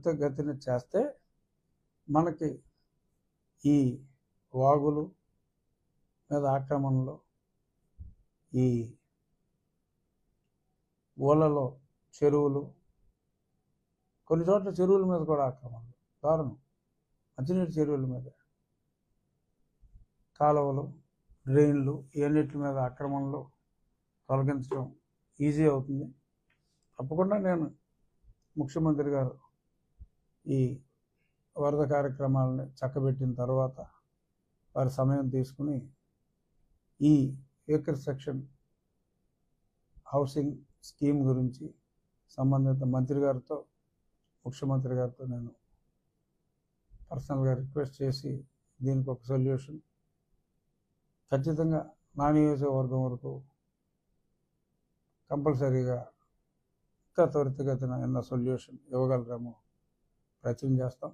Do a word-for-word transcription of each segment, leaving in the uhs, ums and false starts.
త్వరితగతిన చేస్తే మనకి ఈ వాగులు మీద ఆక్రమణలు, ఈ ఊళ్ళలో చెరువులు, కొన్ని చోట్ల చెరువుల మీద కూడా ఆక్రమణలు, దారుణం. మంచినీటి చెరువుల మీద, కాలువలు, డ్రైన్లు, ఇవన్నిటి మీద ఆక్రమణలు తొలగించడం ఈజీ అవుతుంది. తప్పకుండా నేను ముఖ్యమంత్రి గారు ఈ వరద కార్యక్రమాలని చక్కబెట్టిన తర్వాత వారి సమయం తీసుకుని ఈ ఏకర్ సెక్షన్ హౌసింగ్ స్కీమ్ గురించి సంబంధిత మంత్రి గారితో, ముఖ్యమంత్రి గారితో నేను పర్సనల్గా రిక్వెస్ట్ చేసి దీనికి ఒక సొల్యూషన్ ఖచ్చితంగా నా నియోజకవర్గం వరకు కంపల్సరీగా ఇంకా త్వరితగతిన ఎన్న సొల్యూషన్ ఇవ్వగలరేమో ప్రయత్నం చేస్తాం.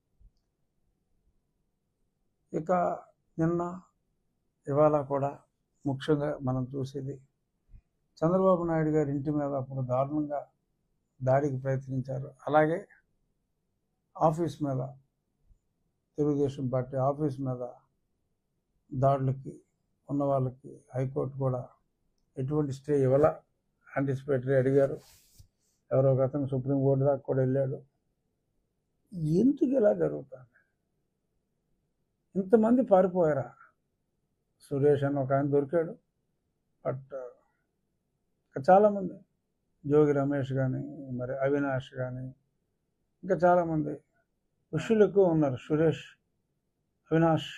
ఇక నిన్న ఇవాళ కూడా ముఖ్యంగా మనం చూసేది చంద్రబాబు నాయుడు గారి ఇంటి మీద అప్పుడు దారుణంగా దాడికి ప్రయత్నించారు. అలాగే ఆఫీస్ మీద, తెలుగుదేశం పార్టీ ఆఫీస్ మీద దాడులకి ఉన్న వాళ్ళకి హైకోర్టు కూడా ఎటువంటి స్టే ఇవ్వాల, యాంటిసిపేటరీ అడిగారు. ఎవరో ఒక అతను సుప్రీంకోర్టు దాకా కూడా వెళ్ళాడు. ఎందుకు ఇలా జరుగుతుంది? ఇంతమంది పారిపోయారా? సురేష్ అని ఒక ఆయన దొరికాడు, బట్ చాలామంది, జోగి రమేష్ కానీ, మరి అవినాష్ కానీ, ఇంకా చాలామంది ఋషులు ఎక్కువ ఉన్నారు. సురేష్, అవినాష్,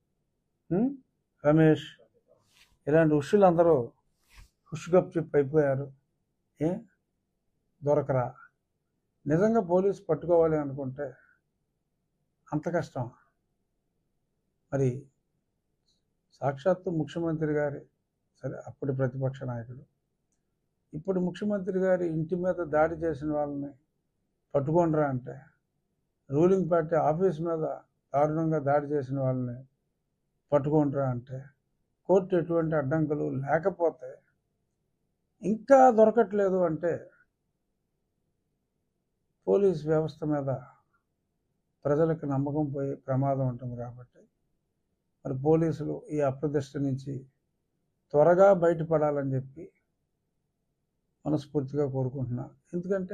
రమేష్, ఇలాంటి ఋషులు అందరూ హుష్గప్ చిప్ అయిపోయారు. ఏ దొరకరా? నిజంగా పోలీసు పట్టుకోవాలి అనుకుంటే అంత కష్టం. మరి సాక్షాత్తు ముఖ్యమంత్రి గారి, సరే అప్పటి ప్రతిపక్ష నాయకుడు, ఇప్పుడు ముఖ్యమంత్రి గారి ఇంటి మీద దాడి చేసిన వాళ్ళని పట్టుకోండిరా అంటే, రూలింగ్ పార్టీ ఆఫీస్ మీద దారుణంగా దాడి చేసిన వాళ్ళని పట్టుకోండిరా అంటే, కోర్టు ఎటువంటి అడ్డంకులు లేకపోతే ఇంకా దొరకట్లేదు అంటే పోలీస్ వ్యవస్థ మీద ప్రజలకు నమ్మకం పోయే ప్రమాదం ఉంటుంది. కాబట్టి మరి పోలీసులు ఈ అప్రదిష్ట నుంచి త్వరగా బయటపడాలని చెప్పి మనస్ఫూర్తిగా కోరుకుంటున్నా. ఎందుకంటే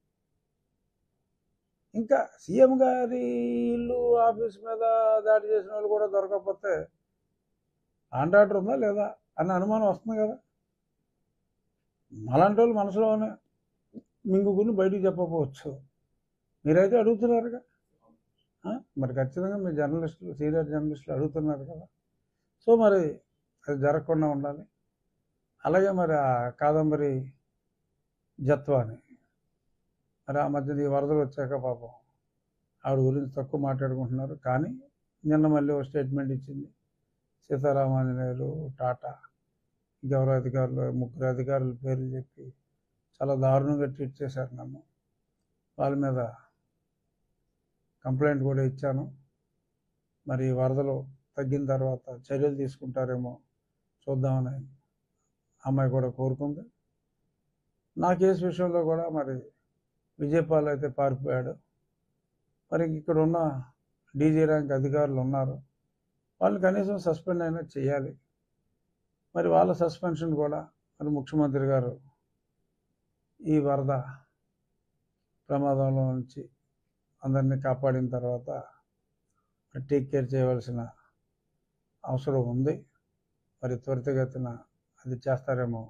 ఇంకా సీఎం గారి ఇల్లు, ఆఫీస్ మీద దాడి చేసిన వాళ్ళు కూడా దొరకకపోతే ఆన్ ఆర్డర్ ఉందా లేదా అన్న అనుమానం వస్తుంది కదా. అలాంటి వాళ్ళు మనసులోనే మింగుకుని బయటికి చెప్పకపోవచ్చు. మీరైతే అడుగుతున్నారుగా, మరి ఖచ్చితంగా మీ జర్నలిస్టులు, సీనియర్ జర్నలిస్టులు అడుగుతున్నారు కదా. సో మరి అది జరగకుండా ఉండాలి. అలాగే మరి ఆ కాదంబరి జత్వాని, మరి ఆ మధ్య ఈ వరదలు వచ్చాక పాపం ఆవిడ గురించి తక్కువ మాట్లాడుకుంటున్నారు. కానీ నిన్న మళ్ళీ ఒక స్టేట్మెంట్ ఇచ్చింది. సీతారామాంజనేయులు, టాటా, ఇంకెవరో అధికారులు, ముగ్గురు అధికారుల పేర్లు చెప్పి చాలా దారుణంగా ట్రీట్ చేశారు నన్ను. వాళ్ళ మీద కంప్లైంట్ కూడా ఇచ్చాను. మరి వరదలు తగ్గిన తర్వాత చర్యలు తీసుకుంటారేమో చూద్దామని అమ్మాయి కూడా కోరుకుంది. నా కేసు విషయంలో కూడా మరి విజయపాల్ అయితే పారిపోయాడు. మరి ఇక్కడ ఉన్న డీజీ ర్యాంక్ అధికారులు ఉన్నారు, వాళ్ళని కనీసం సస్పెండ్ అయినా చేయాలి. మరి వాళ్ళ సస్పెన్షన్ కూడా మరి ముఖ్యమంత్రి గారు ఈ వరద ప్రమాదంలో నుంచి అందరినీ కాపాడిన తర్వాత టేక్ కేర్ చేయవలసిన అవసరం ఉంది. మరి త్వరితగతిన అది చేస్తారేమో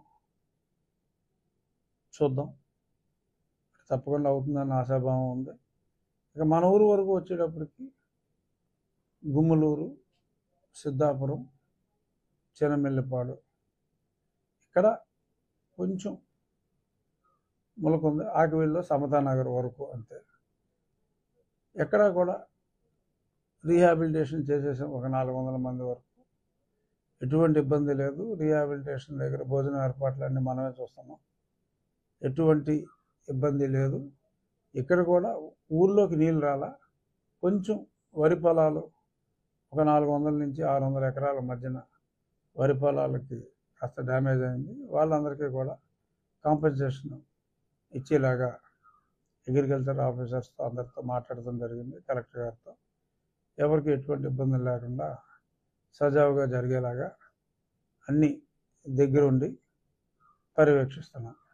చూద్దాం. తప్పకుండా అవుతుందని ఆశాభావం ఉంది. ఇక మన ఊరు వరకు వచ్చేటప్పటికి గుమ్మలూరు, సిద్ధాపురం, చినమెల్లిపాడు, ఇక్కడ కొంచెం ములకుంది. ఆకివీళ్ళలో సమతానగర్ వరకు అంతే. ఎక్కడా కూడా రీహాబిలిటేషన్ చేసేసాం ఒక నాలుగు వందల మంది వరకు. ఎటువంటి ఇబ్బంది లేదు. రీహాబిలిటేషన్ దగ్గర భోజన ఏర్పాట్లన్నీ మనమే చూస్తున్నాం. ఎటువంటి ఇబ్బంది లేదు. ఇక్కడ కూడా ఊర్లోకి నీళ్ళు రాలా. కొంచెం వరి పొలాలు ఒక నాలుగు వందల నుంచి ఆరు వందల ఎకరాల మధ్యన వరి పొలాలకి కాస్త డ్యామేజ్ అయింది. వాళ్ళందరికీ కూడా కాంపెన్సేషన్ ఇచ్చేలాగా అగ్రికల్చర్ ఆఫీసర్స్తో అందరితో మాట్లాడటం జరిగింది, కలెక్టర్ గారితో. ఎవరికి ఎటువంటి ఇబ్బందులు లేకుండా సజావుగా జరిగేలాగా అన్నీ దగ్గరుండి పర్యవేక్షిస్తున్నాం.